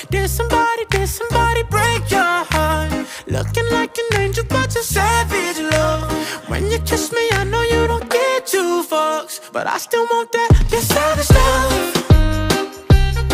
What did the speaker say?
Did somebody break your heart? Looking like an angel, but you're savage, love. When you kiss me, I know you don't get two fucks, but I still want that, your savage love.